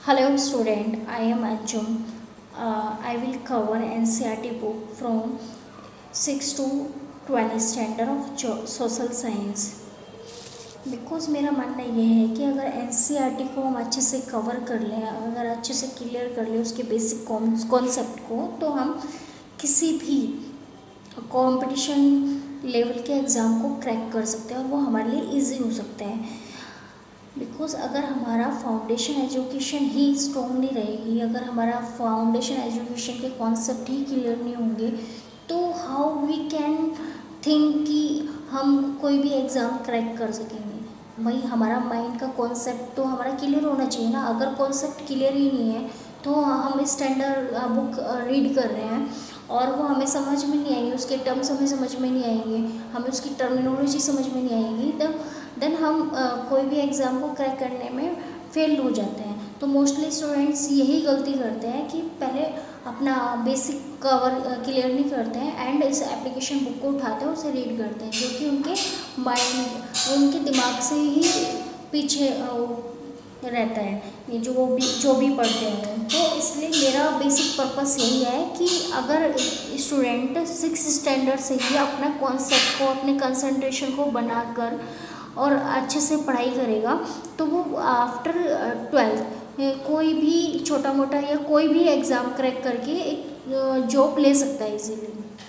Hello student, I am Anjum. I will cover NCERT book from 6 to 12 standard of social science. Because मेरा मानना ये है कि अगर एनसीईआरटी को हम अच्छे से कवर कर लें, अगर अच्छे से क्लियर कर लें उसके बेसिक कॉन्सेप्ट को, तो हम किसी भी कंपटीशन लेवल के एग्ज़ाम को क्रैक कर सकते हैं और वो हमारे लिए इजी हो सकता है। बिकॉज अगर हमारा फाउंडेशन एजुकेशन ही स्ट्रॉन्ग नहीं रहेगी, अगर हमारा फाउंडेशन एजुकेशन के कॉन्सेप्ट ही क्लियर नहीं होंगे, तो हाउ वी कैन थिंक कि हम कोई भी एग्ज़ाम क्रैक कर सकेंगे। भाई हमारा माइंड का कॉन्सेप्ट तो हमारा क्लियर होना चाहिए ना। अगर कॉन्सेप्ट क्लियर ही नहीं है तो हम स्टैंडर्ड बुक रीड कर रहे हैं और वो हमें समझ में नहीं आएंगे, उसके टर्म्स हमें समझ में नहीं आएंगे, हमें उसकी टर्मिनोलॉजी समझ में नहीं आएगी, तब देन हम कोई भी एग्ज़ाम को क्रैक करने में फेल हो जाते हैं। तो मोस्टली स्टूडेंट्स यही गलती करते हैं कि पहले अपना बेसिक कवर क्लियर नहीं करते हैं एंड इस एप्लीकेशन बुक को उठाते हैं, उसे रीड करते हैं, जो कि उनके माइंड, उनके दिमाग से ही पीछे रहता है, ये जो भी पढ़ते हैं। तो इसलिए मेरा बेसिक पर्पस यही है कि अगर स्टूडेंट 6 स्टैंडर्ड से ही अपना कॉन्सेप्ट को, अपने कंसंट्रेशन को बनाकर और अच्छे से पढ़ाई करेगा, तो वो आफ्टर 12 कोई भी छोटा मोटा या कोई भी एग्ज़ाम क्रैक करके एक जॉब ले सकता है इजीली।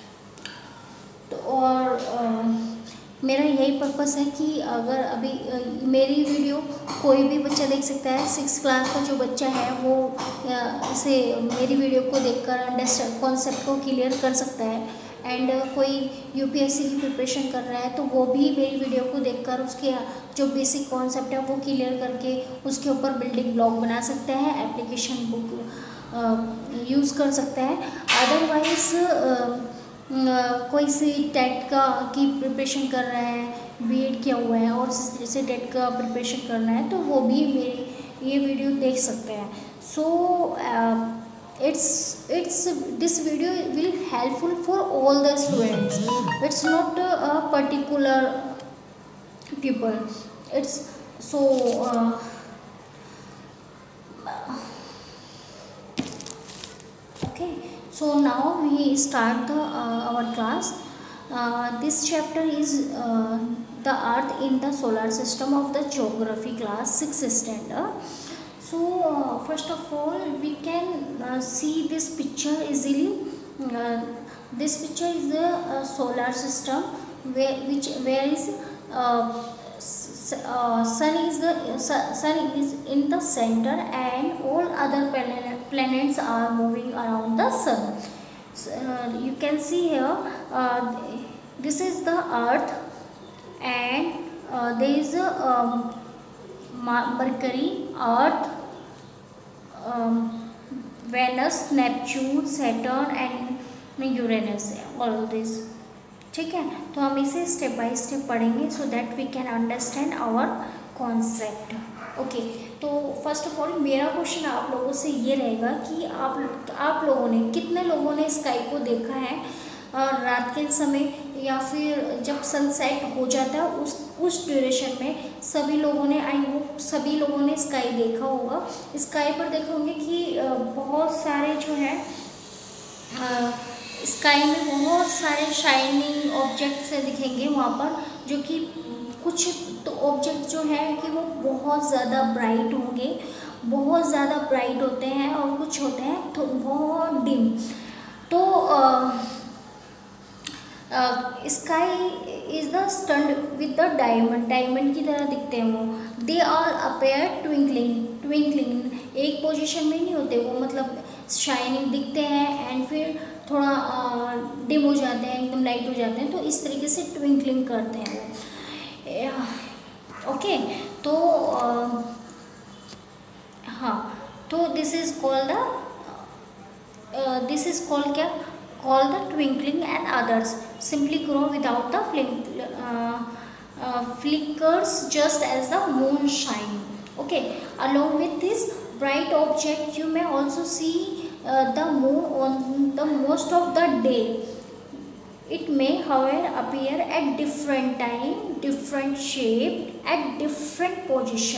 तो और मेरा यही पर्पस है कि अगर अभी मेरी वीडियो कोई भी बच्चा देख सकता है, 6 क्लास का जो बच्चा है वो इसे मेरी वीडियो को देखकर अंडरस्टैंड कॉन्सेप्ट को क्लियर कर सकता है। एंड कोई यूपीएससी की प्रिपरेशन कर रहा है तो वो भी मेरी वीडियो को देखकर उसके जो बेसिक कॉन्सेप्ट है वो क्लियर करके उसके ऊपर बिल्डिंग ब्लॉक बना सकता है, एप्लीकेशन बुक यूज़ कर सकता है। अदरवाइज़ कोई से टेट का की प्रिपरेशन कर रहा है, बीएड किया हुआ है और से टेट का प्रिपरेशन करना है, तो वो भी मेरी ये वीडियो देख सकते हैं। सो this video will helpful for all the students. It's not a particular people. It's so okay. So now we start our class. This chapter is the earth in the solar system of the geography class 6th standard. So first of all we can see this picture easily. This picture is the solar system where is sun is in the center and all other planets are moving around the sun. So, you can see here this is the earth and there is a Mercury, Earth, Venus, Neptune, Saturn and Uranus, all this. ठीक है, तो हम इसे step by step पढ़ेंगे so that we can understand our concept. Okay, तो first of all मेरा question आप लोगों से ये रहेगा कि आप लोगों ने, कितने लोगों ने स्काई को देखा है रात के समय या फिर जब सनसेट हो जाता है उस ड्यूरेशन में। सभी लोगों ने, आई होप सभी लोगों ने स्काई देखा होगा। स्काई पर देखे होंगे कि बहुत सारे जो है स्काई में बहुत सारे शाइनिंग ऑब्जेक्ट्स दिखेंगे वहाँ पर, जो कि कुछ तो ऑब्जेक्ट जो है कि वो बहुत ज़्यादा ब्राइट होंगे, बहुत ज़्यादा ब्राइट होते हैं, और कुछ होते हैं तो बहुत डिम। तो sky is the studded with the diamond की तरह दिखते हैं वो। दे आर अपेयर ट्विंकलिंग एक पोजीशन में नहीं होते वो, मतलब शाइनिंग दिखते हैं एंड फिर थोड़ा डिम हो जाते हैं, एकदम लाइट हो जाते हैं, तो इस तरीके से ट्विंकलिंग करते हैं वो। ओके, तो हाँ, तो दिस इज कॉल्ड क्या, called the twinkling, and others simply grow without the flickers just as the moon shine. Okay, along with this bright object you may also see the moon on the most of the day. It may however appear at different time, different shape, at different position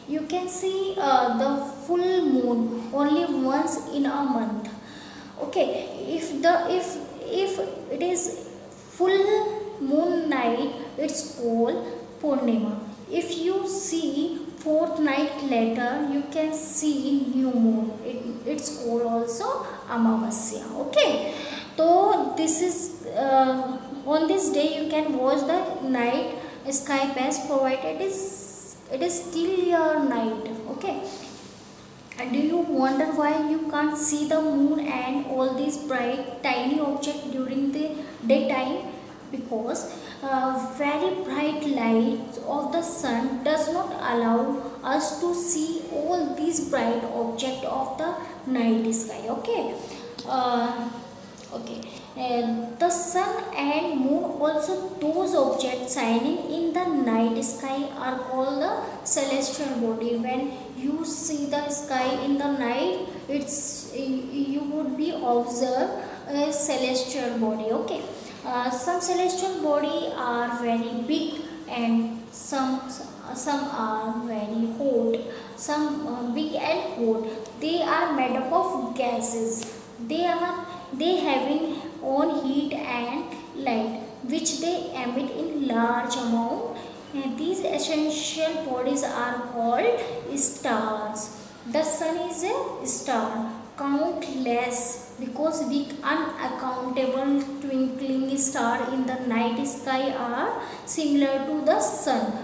You can see the full moon only once in a month. Okay, if it is full moon night, it's called Purnima. If you see fourth night later, you can see new moon. It's called also Amavasya. Okay, so this is on this day you can watch the night sky best, provided it is still your night. Okay, and do you wonder why you can't see the moon and all these bright tiny objects during the daytime? Because very bright light of the sun does not allow us to see all these bright objects of the night sky. Okay, uh, okay, and the sun and moon, also those objects shining in the night sky, are called the celestial body. When you see the sky in the night, it's you would be observe a celestial body. Okay, some celestial body are very big, and some are very hot. Some big and hot. They are made up of gases. They having own heat and light, which they emit in large amount. And these essential bodies are called stars. The sun is a star, countless, because we unaccountable twinkling star in the night sky are similar to the sun,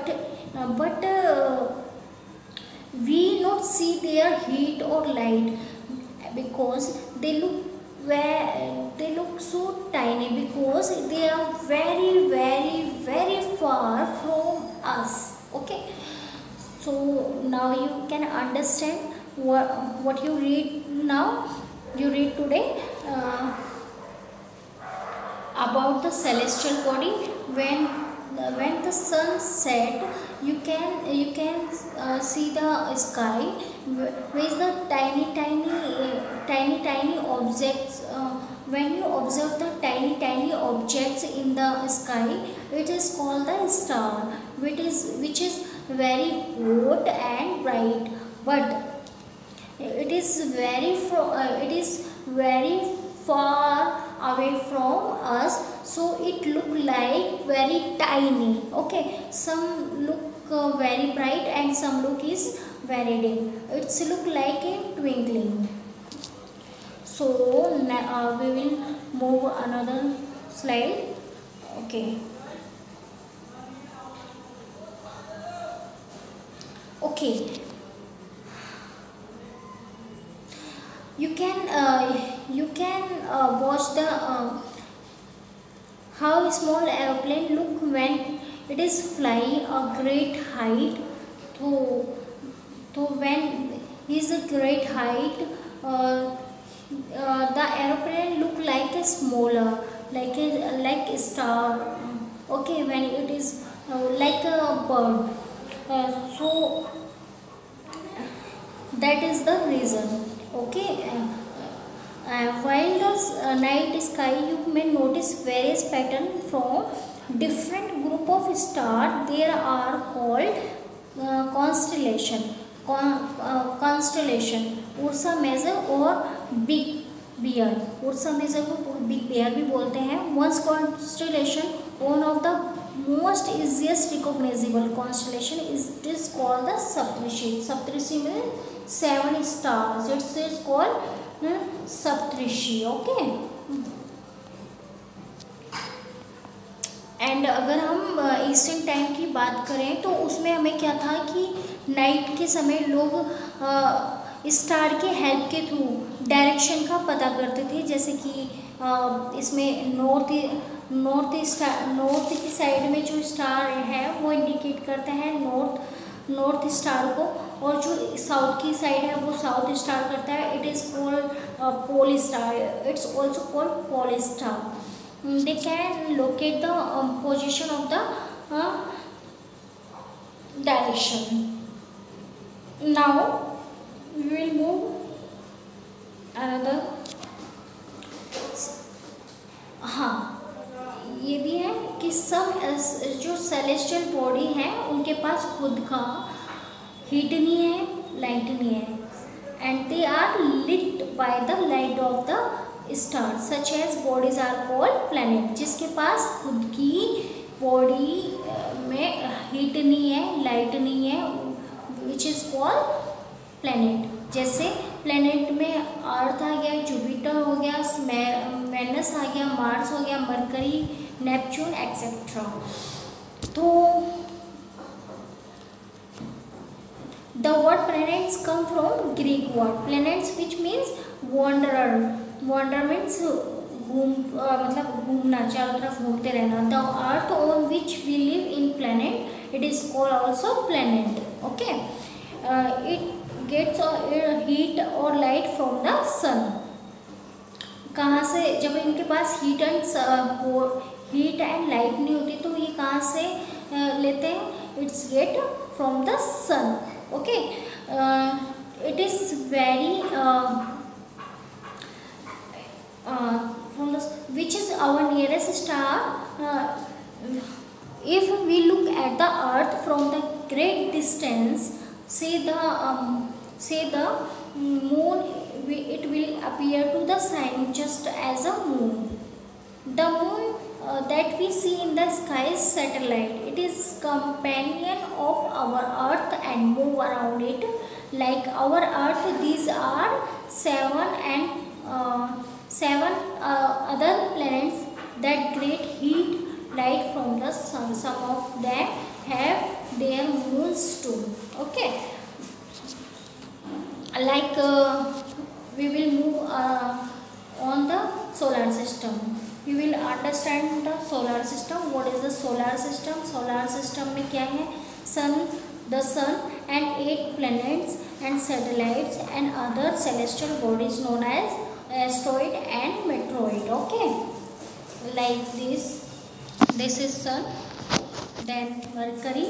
but we not see their heat or light, because they look so tiny, because they are very very very far from us. Okay, so now you can understand what you read now. You read today about the celestial body. When the sun set, you can see the sky with the tiny objects. When you observe the tiny objects in the sky, it is called the star, which is very hot and bright, but it is very far away from us, so it look like very tiny. Okay, some look very bright and some look is very dim. It's look like a twinkling. So we will move another slide. Okay, okay, you can watch the how small airplane look when it is flying a great height. So when is a great height, the airplane look like a smaller, like a star. Okay, when it is like a bird. So that is the reason. Okay, while the night sky, you may notice various pattern from different group of stars. There are called constellation, constellation, Ursa Major और Big Bear. Ursa Major को Big Bear भी बोलते हैं. Once constellation, one of the most easiest recognizable constellation is called the Saptarishi. Saptarishi means 7 stars. It is called Saptarishi. Okay. And अगर हम eastern time की बात करें तो उसमें हमें क्या था कि नाइट के समय लोग स्टार के हेल्प के थ्रू डायरेक्शन का पता करते थे. जैसे कि इसमें नॉर्थ की साइड में जो स्टार है वो इंडिकेट करते हैं नॉर्थ स्टार को, और जो साउथ की साइड है वो साउथ स्टार करता है. It is called pole star. It's also called pole star. They can locate the position of the direction. Now we will move another. हाँ, ये भी है कि सब जो सेलेस्टियल बॉडी हैं उनके पास खुद का हीट नहीं है, लाइट नहीं है, and they are lit by the light of the star such as bodies are called planet. जिसके पास खुद की बॉडी में हीट नहीं है, लाइट नहीं है, विच इज कॉल्ड प्लैनेट। जैसे प्लैनेट में अर्थ आ गया, जुपिटर हो गया, वेनस आ गया, मार्स हो गया, मरकरी, नेपच्यून एक्सेट्रा। तो the word planets come from Greek word planets which means wanderer. Wander means मतलब घूमना, चारों तरफ घूमते रहना। The Earth on which we live in planet it is called also planet. Okay, it gets heat और light from the sun. कहाँ से, जब इनके पास हीट एंड लाइट नहीं होती तो ये कहाँ से लेते हैं? It's get from the sun. Okay, it is very from the which is our nearest star. If we look at the earth from the great distance, say the moon, it will appear to the sign just as a moon. The moon that we see in the sky is satellite. It is companion of our earth and move around it like our earth. These are seven other planets that get heat light from the sun. Some of them have their moons too. Okay, like we will move on the solar system. We will understand the solar system. What is the solar system? Solar system में क्या है? Sun, the sun and 8 planets and satellites and other celestial bodies known as asteroid and meteoroid. Okay, like this is sun, then Mercury,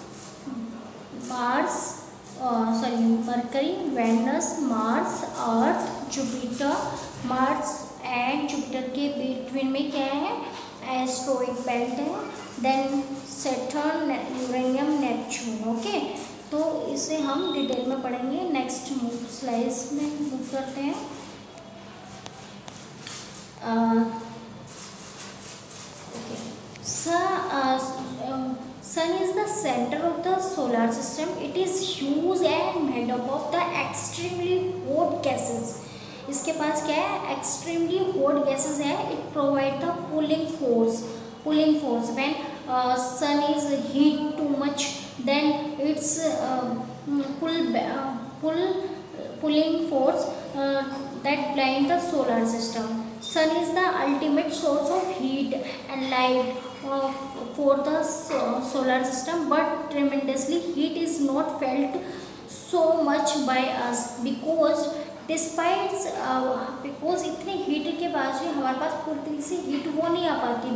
Mercury, Venus, Mars, Earth, Jupiter. Mars and Jupiter के between में क्या है? Asteroid belt है। Then Saturn, uranium, Neptune. Okay, तो इसे हम detail में पढ़ेंगे। नेक्स्ट स्लाइड्स में मूव करते हैं। Sun is the center of the solar system. It is huge and made up of the extremely hot gases. इसके पास क्या है? एक्सट्रीमली हॉट गैसेस है। It provide the pulling force. When sun is heat too much then it's pulling force that blind the solar system. Sun is the ultimate source of heat and light for the solar system, but tremendously heat is not felt so much by us because इतने heat के बावजूद हमारे पास पूरी से heat वो नहीं आ पाती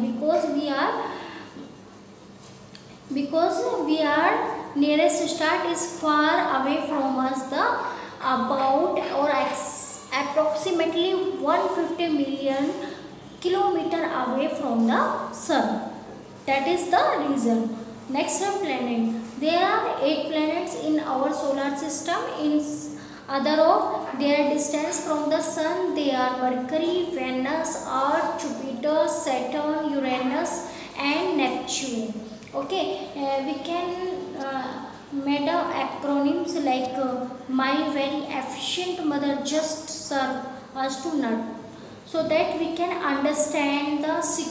because we are nearest star is far away from us, the about or approximately 150 million kilometer away from the sun. That is the reason. Next planet. There are 8 planets in our solar system. In other of their distance from the sun, they are Mercury, Venus, Earth, Jupiter, Saturn, Uranus and Neptune. Okay, we can made acronyms like my very efficient mother just serve us to nut, so that we can understand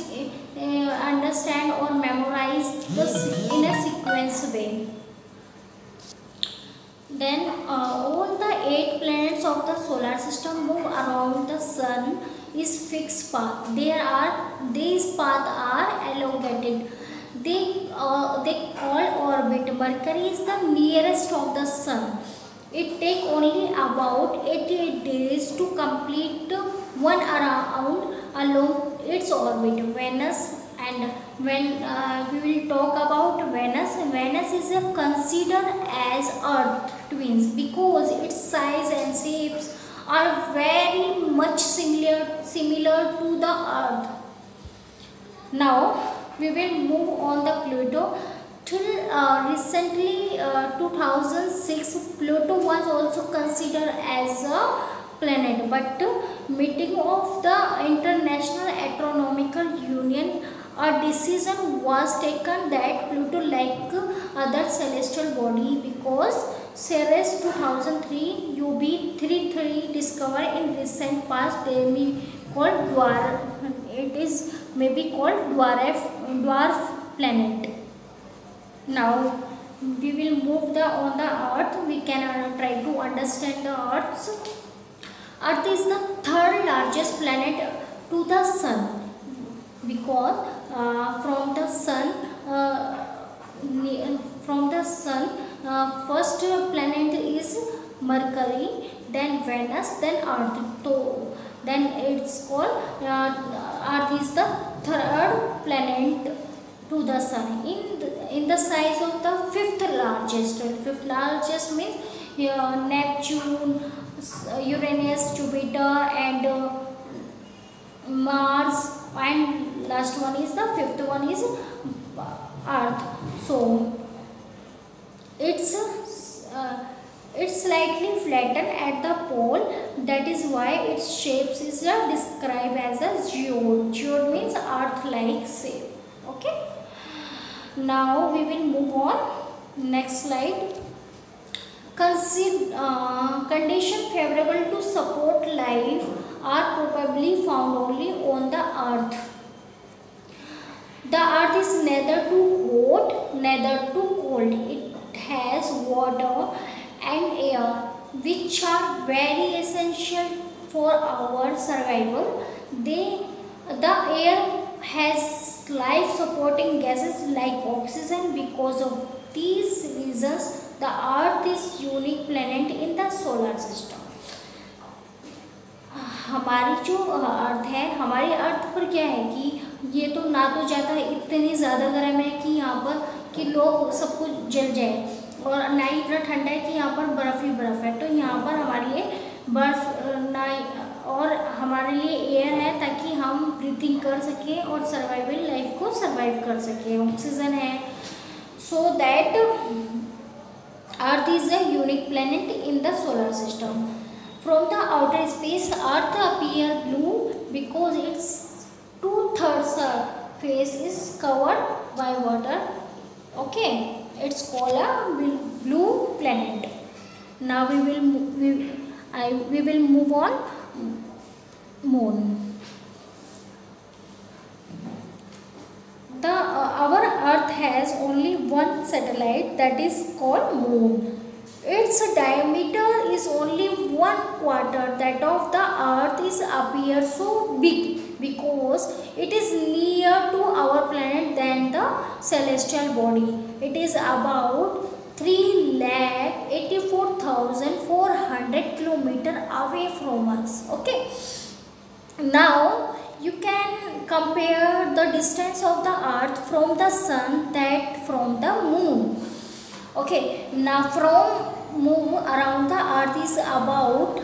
or memorize this in a sequence way. Then all the 8 planets of the solar system move around the sun is fixed path. These paths are elongated. They call orbit. Mercury is the nearest of the sun. It take only about 88 days to complete one around along its orbit. Venus, and when we will talk about Venus is considered as Earth twins because its size and shapes are very much similar to the Earth. Now we will move on the Pluto. Till recently, 2006, Pluto was also considered as a planet, but meeting of the International Astronomical Union, a decision was taken that Pluto, like other celestial body, because Ceres 2003 UB33 discovered in recent past, they may called dwarf. It is maybe called dwarf planet. Now we will move the on the Earth. We can try to understand the Earth. Earth is the third largest planet to the Sun, because from the Sun, first planet is Mercury, then Venus, then Earth. So then it's called Earth is the third planet to the Sun in the size of the fifth largest. Fifth largest means Neptune, Uranus, Jupiter, and Mars, and last one is the fifth one is Earth. So it's slightly flattened at the pole. That is why its shapes is described as a geode. Geode means Earth-like shape. Okay. Now we will move on. Next slide. Condition favorable to support life are probably found only on the Earth. The Earth is neither too hot, neither too cold. It has water and air, which are very essential for our survival. The air has life-supporting gases like oxygen. Because of these reasons, the Earth is unique planet in the solar system. हमारी जो अर्थ है, हमारी अर्थ पर क्या है कि ये तो ना तो ज़्यादा इतनी ज़्यादा गर्म है कि यहाँ पर कि लोग सब कुछ जल जाए, और ना ही इतना ठंडा है कि यहाँ पर बर्फ़ ही बर्फ़ है। तो यहाँ पर हमारे लिए बर्फ़ ना, और हमारे लिए एयर है ताकि हम ब्रीथिंग कर सकें और सर्वाइवल लाइफ को सर्वाइव कर सकें। ऑक्सीजन है, so that Earth is a unique planet in the solar system. From the outer space, Earth appears blue because its 2/3 surface is covered by water. Okay, it's called a blue planet. Now we will move on. Moon. Our Earth has only one satellite, that is called Moon. Its diameter is only 1/4 that of the Earth. Is appear so big because it is near to our planet than the celestial body. It is about 3,84,400 kilometers away from us. Okay. Now you can compare the distance of the Earth from the Sun that from the Moon. Okay. Now from move around the Earth is about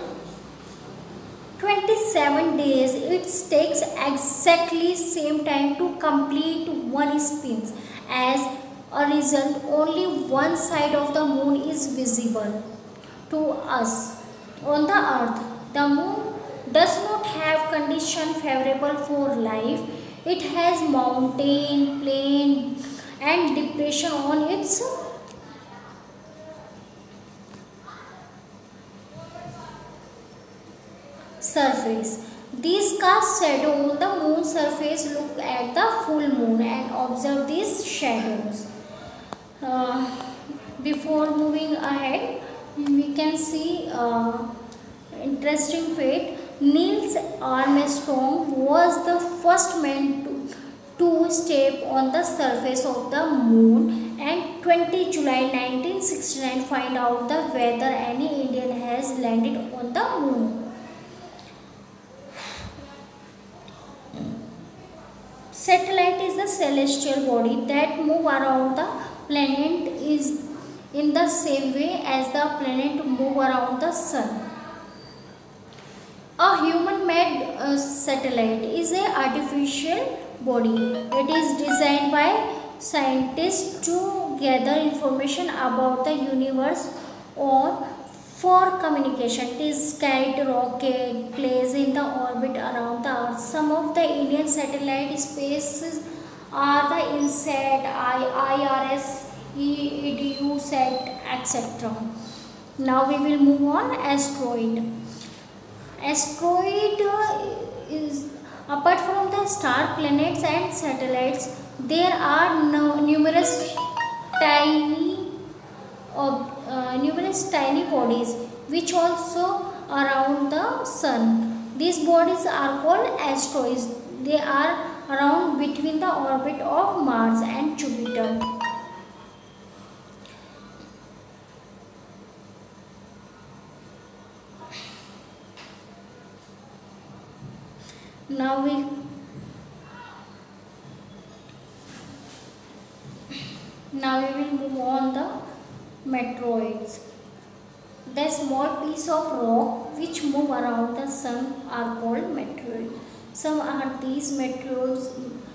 27 days. It takes exactly same time to complete one spin. As a result, only one side of the Moon is visible to us. On the Earth, the Moon does not have condition favorable for life. It has mountain, plain, and depression on its surface. These cast shadow on the Moon's surface. Look at the full moon and observe these shadows. Before moving ahead, we can see interesting fact. Neil Armstrong was the first man to step on the surface of the Moon, and 20 July 1969 find out the whether any Indian has landed on the Moon. Satellite is the celestial body that move around the planet is in the same way as the planet move around the sun. A human-made satellite is an artificial body. It is designed by scientists to gather information about the universe or for communication. It is carried rocket placed in the orbit around the Earth. Some of the Indian satellite spaces are the INSAT, IRS, EDUSAT, etc. Now we will move on asteroid. Asteroid is apart from the star, planets and satellites, there are numerous tiny numerous tiny bodies which also around the sun. These bodies are called asteroids. They are around between the orbit of Mars and Jupiter. Now we will move on the meteoroids. The small piece of rock which move around the sun are called meteoroids. Some are these meteoroids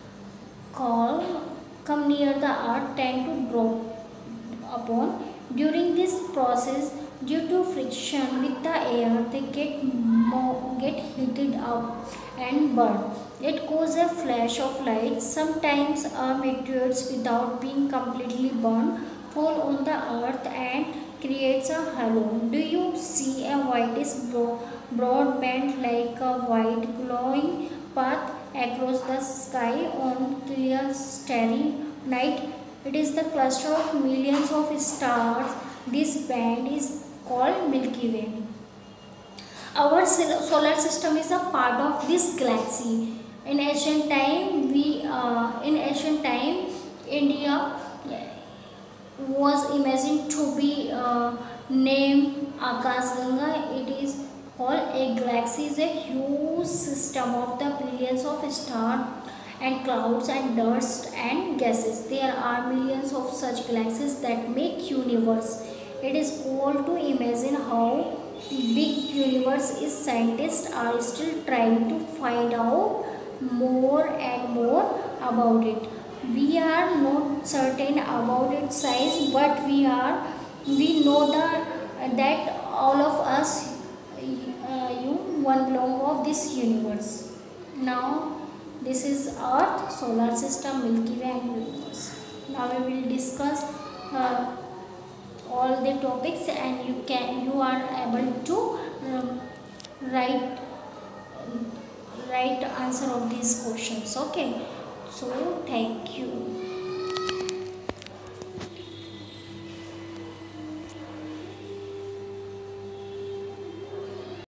come near the earth tend to drop upon. During this process, due to friction with the air, they get heated up and burn. It causes a flash of light. Sometimes meteors, without being completely burned, fall on the earth and creates a halo. Do you see a whitish broad band like a white glowing path across the sky on clear starry night? It is the cluster of millions of stars. This band is called Milky Way. Our solar system is a part of this galaxy. In ancient time, India was imagined to be named Akashganga. It is called a galaxy is a huge system of the billions of stars and clouds and dust and gases. There are millions of such galaxies that make universe. It is cool to imagine how big universe is. Scientists are still trying to find out more and more about it. We are not certain about its size, but we know that all of us one belong of this universe. Now this is Earth, solar system, Milky Way and universe. Now we will discuss all the topics, and you are able to write answer of these questions. Okay, so thank you.